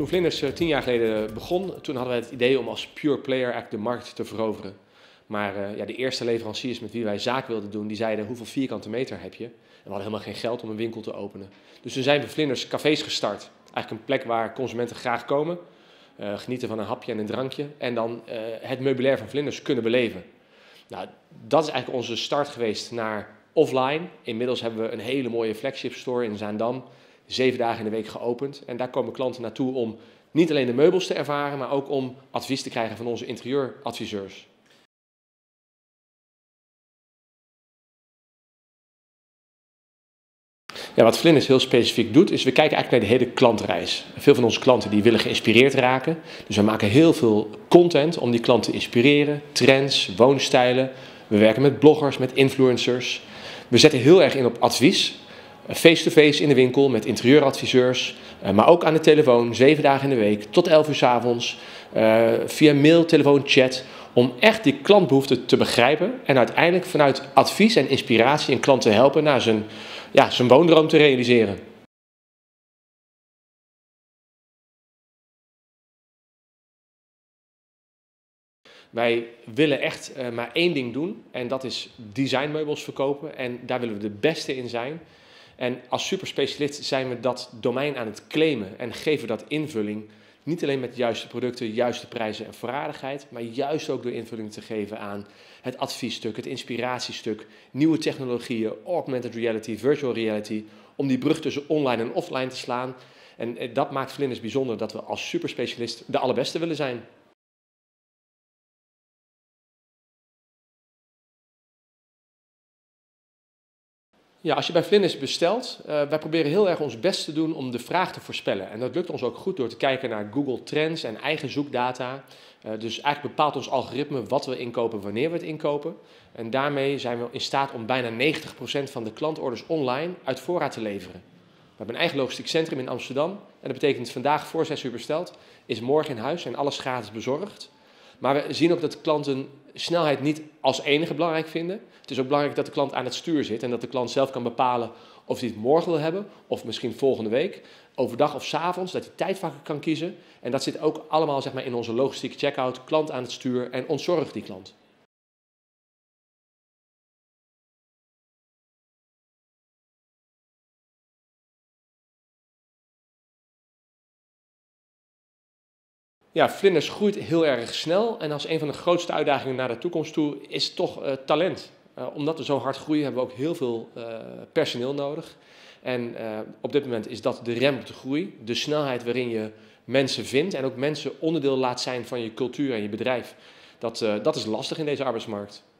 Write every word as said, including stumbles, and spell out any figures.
Toen Vlinders uh, tien jaar geleden begon, toen hadden wij het idee om als pure player eigenlijk de markt te veroveren. Maar uh, ja, de eerste leveranciers met wie wij zaak wilden doen, die zeiden hoeveel vierkante meter heb je? En we hadden helemaal geen geld om een winkel te openen. Dus toen zijn we Vlinders cafés gestart. Eigenlijk een plek waar consumenten graag komen, uh, genieten van een hapje en een drankje en dan uh, het meubilair van Vlinders kunnen beleven. Nou, dat is eigenlijk onze start geweest naar offline. Inmiddels hebben we een hele mooie flagship store in Zaandam. Zeven dagen in de week geopend. En daar komen klanten naartoe om niet alleen de meubels te ervaren, maar ook om advies te krijgen van onze interieuradviseurs. Ja, wat Vlinders heel specifiek doet, is we kijken eigenlijk naar de hele klantreis. Veel van onze klanten die willen geïnspireerd raken. Dus we maken heel veel content om die klanten te inspireren. Trends, woonstijlen. We werken met bloggers, met influencers. We zetten heel erg in op advies. Face-to-face in de winkel met interieuradviseurs. Maar ook aan de telefoon, zeven dagen in de week, tot elf uur 's avonds. Uh, via mail, telefoon, chat. Om echt die klantbehoeften te begrijpen. En uiteindelijk vanuit advies en inspiratie een klant te helpen naar zijn, ja, zijn woondroom te realiseren. Wij willen echt uh, maar één ding doen en dat is designmeubels verkopen en daar willen we de beste in zijn. En als superspecialist zijn we dat domein aan het claimen en geven dat invulling. Niet alleen met de juiste producten, juiste prijzen en voorradigheid, maar juist ook door invulling te geven aan het adviesstuk, het inspiratiestuk, nieuwe technologieën, augmented reality, virtual reality, om die brug tussen online en offline te slaan. En dat maakt Vlinders bijzonder dat we als superspecialist de allerbeste willen zijn. Ja, als je bij Vlinders bestelt, uh, wij proberen heel erg ons best te doen om de vraag te voorspellen. En dat lukt ons ook goed door te kijken naar Google Trends en eigen zoekdata. Uh, dus eigenlijk bepaalt ons algoritme wat we inkopen, wanneer we het inkopen. En daarmee zijn we in staat om bijna negentig procent van de klantorders online uit voorraad te leveren. We hebben een eigen logistiek centrum in Amsterdam. En dat betekent vandaag voor zes uur besteld, is morgen in huis en alles gratis bezorgd. Maar we zien ook dat klanten snelheid niet als enige belangrijk vinden. Het is ook belangrijk dat de klant aan het stuur zit en dat de klant zelf kan bepalen of hij het morgen wil hebben of misschien volgende week, overdag of 's avonds, dat hij tijdvakken kan kiezen. En dat zit ook allemaal zeg maar, in onze logistieke checkout, klant aan het stuur en ontzorg die klant. Ja, Vlinders groeit heel erg snel en als een van de grootste uitdagingen naar de toekomst toe is toch uh, talent. Uh, omdat we zo hard groeien hebben we ook heel veel uh, personeel nodig. En uh, op dit moment is dat de rem op de groei, de snelheid waarin je mensen vindt en ook mensen onderdeel laat zijn van je cultuur en je bedrijf. Dat, uh, dat is lastig in deze arbeidsmarkt.